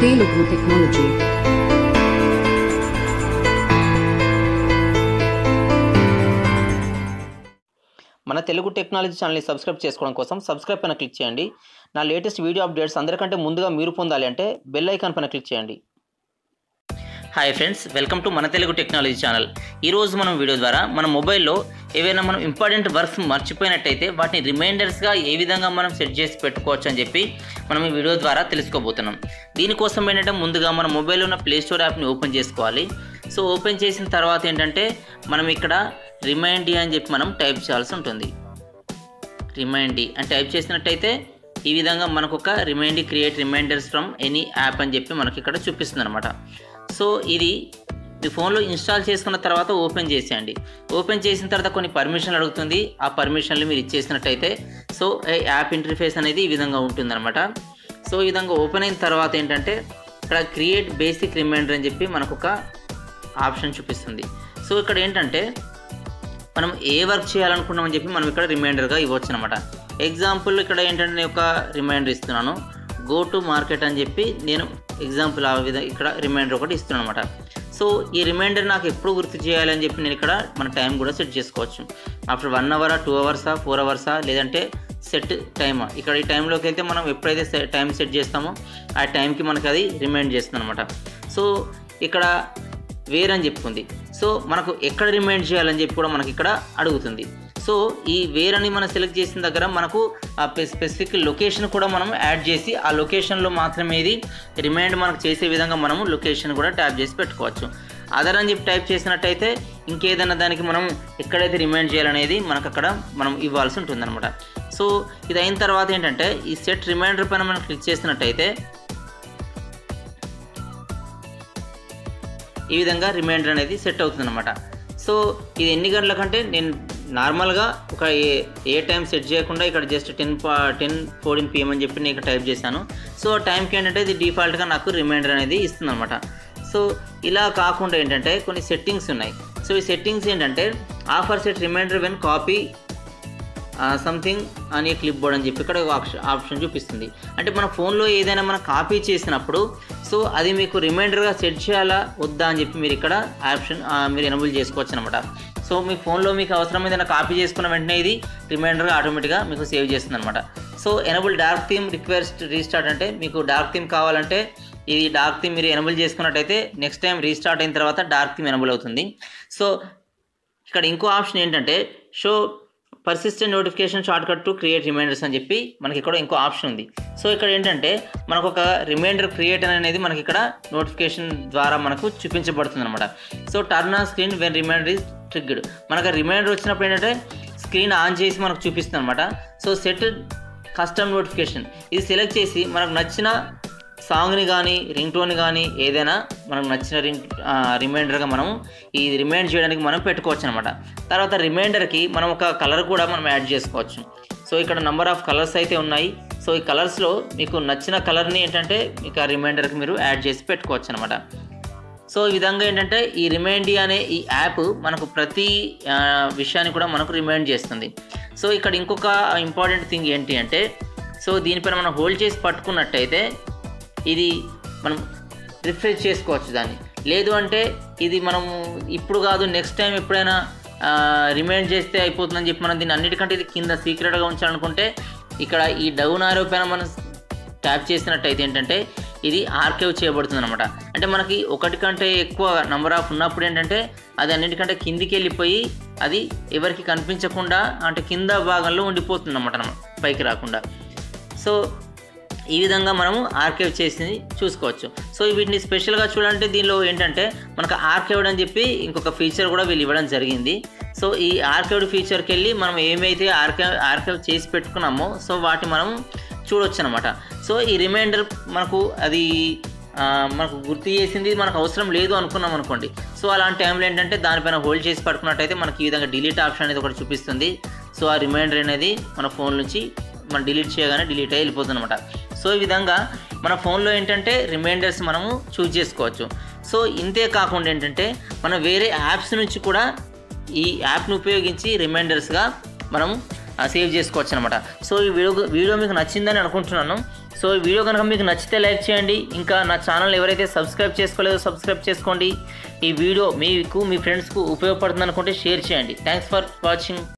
Telugu Technology. మన Telugu technology ఛానల్ని subscribe చేసుకోవడం కోసం సబ్స్క్రైబ్ పైన క్లిక్ చేయండి. నా లేటెస్ట్ వీడియో అప్డేట్స్ అందరికంటే ముందుగా మీరు పొందాలి అంటే బెల్ ఐకాన్ పైన క్లిక్ చేయండి. హాయ్ ఫ్రెండ్స్, వెల్కమ్ టు మన తెలుగు టెక్నాలజీ ఛానల్. ఈరోజు మనం వీడియో ద్వారా మన మొబైల్లో ఏవైనా మనం ఇంపార్టెంట్ వర్క్స్ మర్చిపోయినట్టయితే వాటిని రిమైండర్స్గా ఏ విధంగా మనం సెట్ చేసి పెట్టుకోవచ్చు అని చెప్పి మనం ఈ వీడియో ద్వారా తెలుసుకోబోతున్నాం. దీనికోసం ఏంటంటే ముందుగా మన మొబైల్లో ఉన్న ప్లే స్టోర్ యాప్ని ఓపెన్ చేసుకోవాలి. సో ఓపెన్ చేసిన తర్వాత ఏంటంటే మనం ఇక్కడ రిమైండ్ అని చెప్పి మనం టైప్ చేయాల్సి ఉంటుంది. రిమైండ్ అని టైప్ చేసినట్టయితే ఈ విధంగా మనకు ఒక create reminders from any app అని చెప్పి మనకి ఇక్కడ చూపిస్తుంది అనమాట. సో ఇది మీ ఫోన్లో ఇన్స్టాల్ చేసుకున్న తర్వాత ఓపెన్ చేసేయండి. ఓపెన్ చేసిన తర్వాత కొన్ని పర్మిషన్లు అడుగుతుంది. ఆ పర్మిషన్లు మీరు ఇచ్చేసినట్టయితే సో యాప్ ఇంటర్ఫేస్ అనేది ఈ విధంగా ఉంటుందన్నమాట. సో ఈ విధంగా ఓపెన్ అయిన తర్వాత ఏంటంటే ఇక్కడ క్రియేట్ బేసిక్ రిమైండర్ అని చెప్పి మనకు ఒక ఆప్షన్ చూపిస్తుంది. సో ఇక్కడ ఏంటంటే మనం ఏ వర్క్ చేయాలనుకున్నామని చెప్పి మనం ఇక్కడ రిమైండర్గా ఇవ్వచ్చు అనమాట. ఎగ్జాంపుల్ ఇక్కడ ఏంటంటే నేను ఒక రిమైండర్ ఇస్తున్నాను, గో టు మార్కెట్ అని చెప్పి నేను ఎగ్జాంపుల్ ఆ విధంగా ఇక్కడ రిమైండర్ ఒకటి ఇస్తున్నాను అనమాట. సో ఈ రిమైండర్ నాకు ఎప్పుడు గుర్తు చేయాలని చెప్పి నేను ఇక్కడ మన టైం కూడా సెట్ చేసుకోవచ్చు. ఆఫ్టర్ 1 అవరా 2 అవర్సా 4 అవర్సా లేదంటే సెట్ టైమా. ఇక్కడ ఈ టైంలోకి వెళ్తే మనం ఎప్పుడైతే టైం సెట్ చేస్తామో ఆ టైంకి మనకు అది రిమైండ్ చేస్తుంది అనమాట. సో ఇక్కడ వేర్ అని చెప్పుకుంది. సో మనకు ఎక్కడ రిమైండ్ చేయాలని చెప్పి కూడా మనకి ఇక్కడ అడుగుతుంది. సో ఈ వేర్ అని మనం సెలెక్ట్ చేసిన దగ్గర మనకు ఆ స్పెసిఫిక్ లొకేషన్ కూడా మనం యాడ్ చేసి ఆ లొకేషన్లో మాత్రమే ఇది రిమైండ్ మనకు చేసే విధంగా మనము లొకేషన్ కూడా ట్యాప్ చేసి పెట్టుకోవచ్చు. అదర్ అని చెప్పి టైప్ చేసినట్టయితే ఇంకేదైనా దానికి మనం ఎక్కడైతే రిమైండ్ చేయాలనేది మనకు అక్కడ మనం ఇవ్వాల్సి ఉంటుందన్నమాట. సో ఇది అయిన తర్వాత ఏంటంటే ఈ సెట్ రిమైండర్ పైన మనం క్లిక్ చేసినట్టయితే ఈ విధంగా రిమైండర్ అనేది సెట్ అవుతుందన్నమాట. సో ఇది ఎన్ని గంటల కంటే నేను నార్మల్గా ఒక ఏ టైం సెట్ చేయకుండా ఇక్కడ జస్ట్ 10:14 PM అని చెప్పి నేను ఇక్కడ టైప్ చేశాను. సో టైంకి ఏంటంటే ఇది డిఫాల్ట్గా నాకు రిమైండర్ అనేది ఇస్తుంది అనమాట. సో ఇలా కాకుండా ఏంటంటే కొన్ని సెట్టింగ్స్ ఉన్నాయి. సో ఈ సెట్టింగ్స్ ఏంటంటే offer set reminder when copy something అని క్లిప్ బోర్డ్ అని చెప్పి ఇక్కడ ఆప్షన్ చూపిస్తుంది. అంటే మన ఫోన్లో ఏదైనా మనం కాపీ చేసినప్పుడు సో అది మీకు రిమైండర్గా సెట్ చేయాలా వద్దా అని చెప్పి మీరు ఇక్కడ ఆప్షన్ మీరు ఎనేబుల్ చేసుకోవచ్చు అనమాట. సో మీ ఫోన్లో మీకు అవసరం ఏదైనా కాపీ చేసుకున్న వెంటనే ఇది రిమైండర్గా ఆటోమేటిక్గా మీకు సేవ్ చేస్తుంది అనమాట. So enable dark theme request restart అంటే మీకు డార్క్ థీమ్ కావాలంటే ఇది డార్క్ థీమ్ మీరు ఎనేబుల్ చేసుకున్నట్టయితే నెక్స్ట్ టైం రీస్టార్ట్ అయిన తర్వాత డార్క్ థీమ్ ఎనేబుల్ అవుతుంది. సో ఇక్కడ ఇంకో ఆప్షన్ ఏంటంటే show persistent notification shortcut to create reminders అని చెప్పి మనకి ఇక్కడ ఇంకో ఆప్షన్ ఉంది. సో ఇక్కడ ఏంటంటే మనకు ఒక రిమైండర్ క్రియేట్ అనేది మనకి ఇక్కడ నోటిఫికేషన్ ద్వారా మనకు చూపించబడుతుంది అనమాట. So turn on screen when reminder is triggered. మనకు రిమైండర్ వచ్చినప్పుడు ఏంటంటే స్క్రీన్ ఆన్ చేసి మనకు చూపిస్తుంది అనమాట. సో సెట్ కస్టమ్ నోటిఫికేషన్ ఇది సెలెక్ట్ చేసి మనకు నచ్చిన సాంగ్ని కానీ రింగ్ టోన్ కానీ ఏదైనా మనకు నచ్చిన రిమైండర్గా మనం ఈ రిమైండ్ చేయడానికి మనం పెట్టుకోవచ్చు అనమాట. తర్వాత రిమైండర్కి మనం ఒక కలర్ కూడా మనం యాడ్ చేసుకోవచ్చు. సో ఇక్కడ నెంబర్ ఆఫ్ కలర్స్ అయితే ఉన్నాయి. సో ఈ కలర్స్లో మీకు నచ్చిన కలర్ని ఏంటంటే మీకు ఆ రిమైండర్కి మీరు యాడ్ చేసి పెట్టుకోవచ్చు అనమాట. సో ఈ విధంగా ఏంటంటే ఈ రిమైండ్ అనే ఈ యాప్ మనకు ప్రతి విషయాన్ని కూడా మనకు రిమైండ్ చేస్తుంది. సో ఇక్కడ ఇంకొక ఇంపార్టెంట్ థింగ్ ఏంటి అంటే సో దీనిపైన మనం హోల్డ్ చేసి పట్టుకున్నట్టయితే ఇది మనం రిఫ్రెష్ చేసుకోవచ్చు దాన్ని. లేదు అంటే ఇది మనము ఇప్పుడు కాదు నెక్స్ట్ టైం ఎప్పుడైనా రిమైండ్ చేస్తే అయిపోతుందని చెప్పి మనం దీన్ని అన్నిటికంటే ఇది కింద సీక్రెట్గా ఉంచాలనుకుంటే ఇక్కడ ఈ డౌన్ ఆరో పైన మనం ట్యాప్ చేసినట్టయితే ఏంటంటే ఇది ఆర్కైవ్ చేయబడుతుంది అనమాట. అంటే మనకి ఒకటి కంటే ఎక్కువ నెంబర్ ఆఫ్ ఉన్నప్పుడు ఏంటంటే అది అన్నిటికంటే కిందికి వెళ్ళిపోయి అది ఎవరికి కనిపించకుండా అంటే కింద భాగంలో ఉండిపోతుంది అన్నమాట, పైకి రాకుండా. సో ఈ విధంగా మనము ఆర్కైవ్ చేసి చూసుకోవచ్చు. సో వీటిని స్పెషల్గా చూడాలంటే దీనిలో ఏంటంటే మనకు ఆర్కైవ్డ్ అని చెప్పి ఇంకొక ఫీచర్ కూడా వీళ్ళు ఇవ్వడం జరిగింది. సో ఈ ఆర్కైవ్డ్ ఫీచర్కి వెళ్ళి మనం ఏమైతే ఆర్కైవ్ చేసి పెట్టుకున్నామో సో వాటిని మనం చూడవచ్చు అనమాట. సో ఈ రిమైండర్ మనకు అది మనకు గుర్తు చేసింది మనకు అవసరం లేదు అనుకున్నాం అనుకోండి. సో అలాంటి టైంలో ఏంటంటే దానిపైన హోల్డ్ చేసి పట్టుకున్నట్టయితే మనకి ఈ విధంగా డిలీట్ ఆప్షన్ అనేది ఒకటి చూపిస్తుంది. సో ఆ రిమైండర్ అనేది మన ఫోన్ నుంచి మనం డిలీట్ చేయగానే డిలీట్ అయ్యి వెళ్ళిపోతుంది అనమాట. సో ఈ విధంగా మన ఫోన్లో ఏంటంటే రిమైండర్స్ మనము చూజ్ చేసుకోవచ్చు. సో ఇంతే కాకుండా ఏంటంటే మనం వేరే యాప్స్ నుంచి కూడా ఈ యాప్ను ఉపయోగించి రిమైండర్స్గా మనం సేవ్ చేసుకోవచ్చు అనమాట. సో ఈ వీడియో మీకు నచ్చిందని అనుకుంటున్నాను. సో ఈ వీడియో కనుక మీకు నచ్చితే లైక్ చేయండి. ఇంకా నా ఛానల్ ఎవరైతే సబ్స్క్రైబ్ చేసుకోలేదో సబ్స్క్రైబ్ చేసుకోండి. ఈ వీడియో మీకు మీ ఫ్రెండ్స్కు ఉపయోగపడుతుంది అనుకుంటే షేర్ చేయండి. Thanks for watching.